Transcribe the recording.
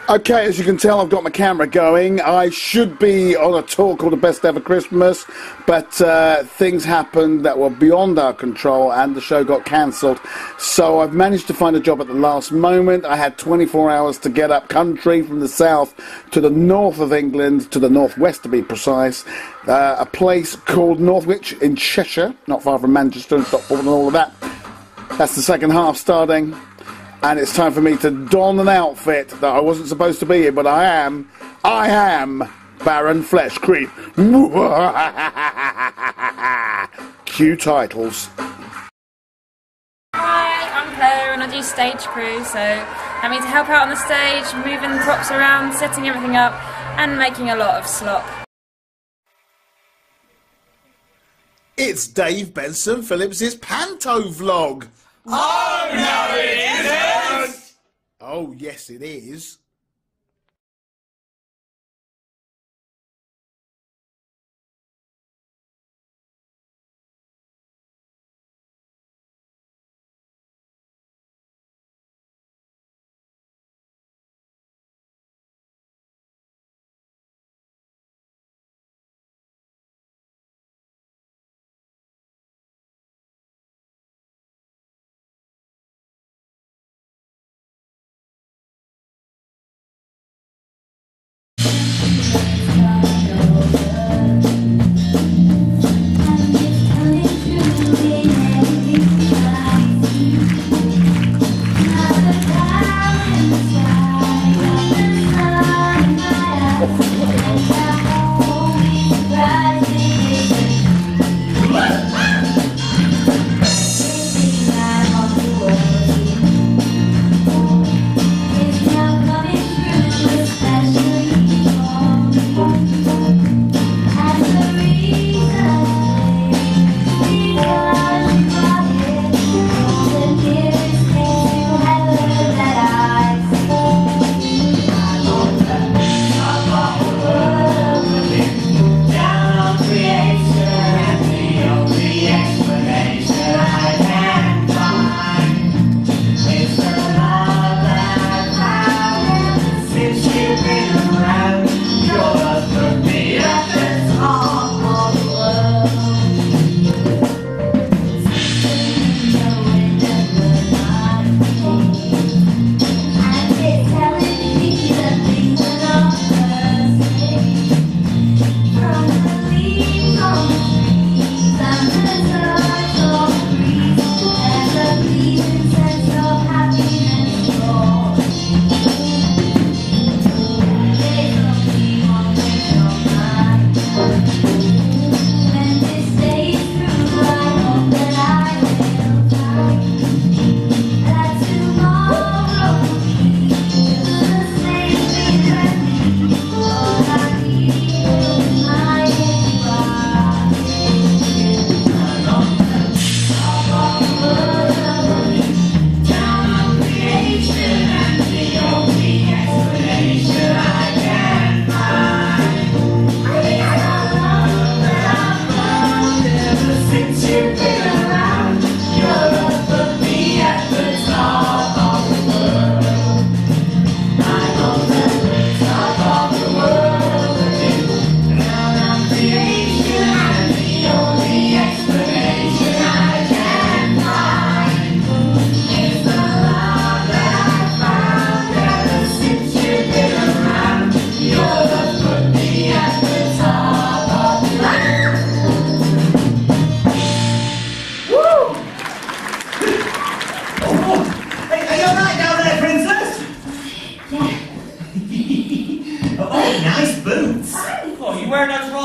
Okay, as you can tell, I've got my camera going. I should be on a tour called The Best Ever Christmas, but things happened that were beyond our control and the show got cancelled. So I've managed to find a job at the last moment. I had 24 hours to get up country from the south to the north of England, to the northwest to be precise, a place called Northwich in Cheshire, not far from Manchester and Stockport and all of that. That's the second half starting. And it's time for me to don an outfit that I wasn't supposed to be in, but I am Baron Flesh Creep. Cue titles. Hi, I'm Claire and I do stage crew, so I mean to help out on the stage, moving the props around, setting everything up, and making a lot of slop. It's Dave Benson Phillips' Panto vlog. Oh, no it isn't! Oh, yes it is. Nice boots. Oh, you wearing those